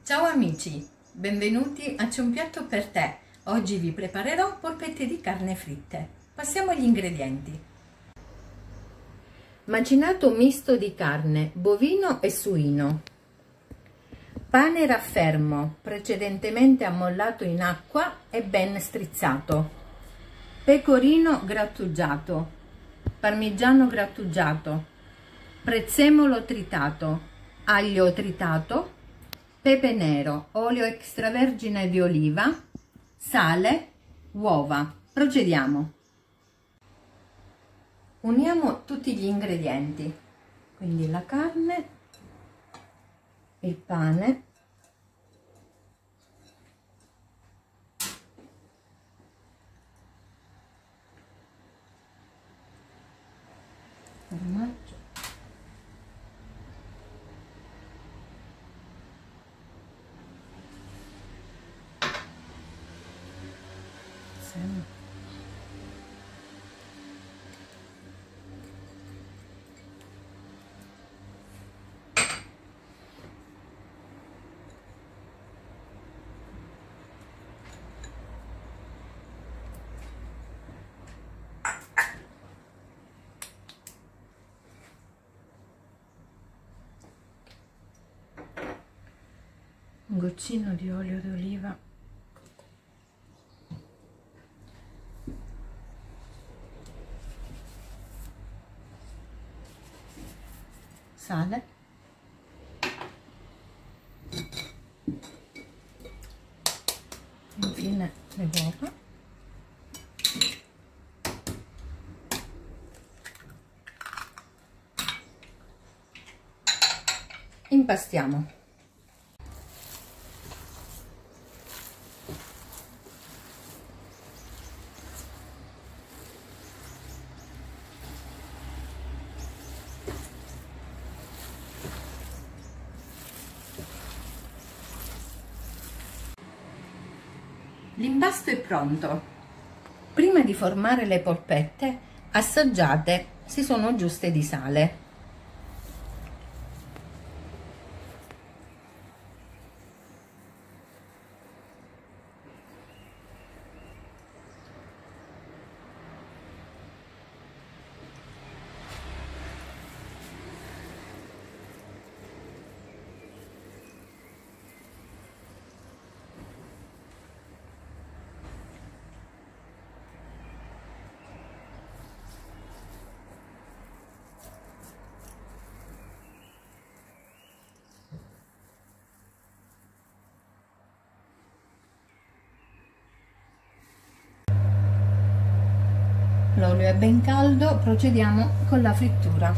Ciao amici, benvenuti a C'è un piatto per te. Oggi vi preparerò polpette di carne fritte. Passiamo agli ingredienti. Macinato misto di carne, bovino e suino. Pane raffermo, precedentemente ammollato in acqua e ben strizzato. Pecorino grattugiato. Parmigiano grattugiato. Prezzemolo tritato. Aglio tritato. Pepe nero, olio extravergine di oliva, sale, uova. Procediamo. Uniamo tutti gli ingredienti, quindi la carne, il pane, formaggio, un goccino di olio d'oliva, sale, infine le uova, impastiamo. L'impasto è pronto. Prima di formare le polpette, assaggiate se sono giuste di sale. L'olio è ben caldo, procediamo con la frittura.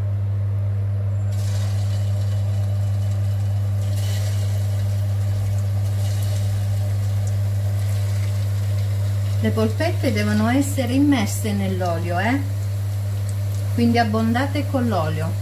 Le polpette devono essere immerse nell'olio, quindi abbondate con l'olio.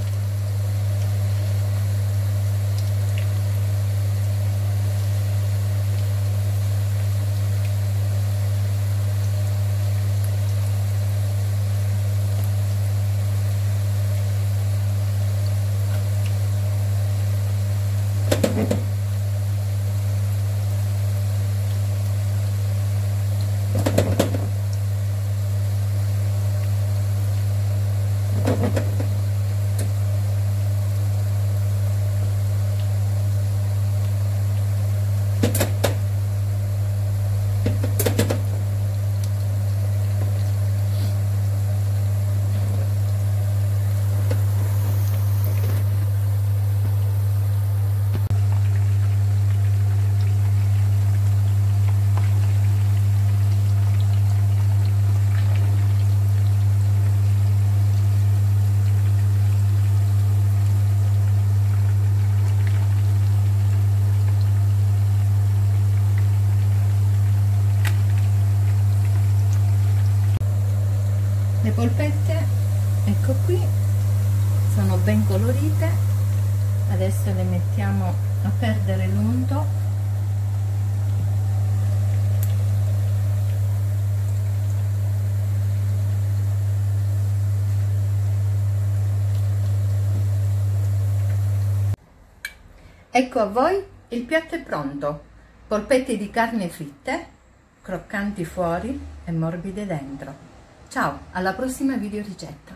Le polpette, ecco qui, sono ben colorite. Adesso le mettiamo a perdere l'unto. Ecco a voi Il piatto è pronto. Polpette di carne fritte, croccanti fuori e morbide dentro. Ciao, alla prossima video ricetta.